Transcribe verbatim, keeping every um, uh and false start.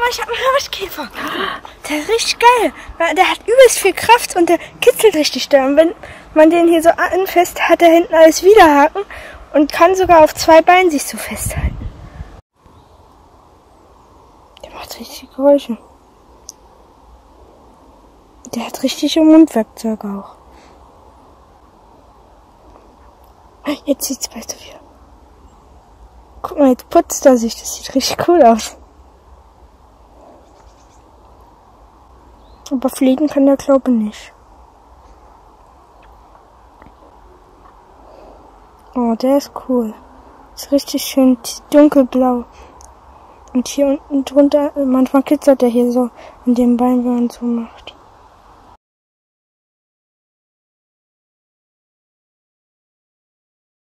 mal, ich hab einen Hirschkäfer. Der ist richtig geil. Der hat übelst viel Kraft und der kitzelt richtig doll. Und wenn man den hier so anfasst, hat er hinten alles Widerhaken und kann sogar auf zwei Beinen sich so festhalten. Der macht richtig Geräusche. Der hat richtige Mundwerkzeuge auch. Jetzt sieht's bald so wieder. Guck mal, jetzt putzt er sich. Das sieht richtig cool aus. Aber fliegen kann der, glaube ich, nicht. Oh, der ist cool. Ist richtig schön dunkelblau. Und hier unten drunter, manchmal kitzelt er hier so an dem Bein, wenn man so macht.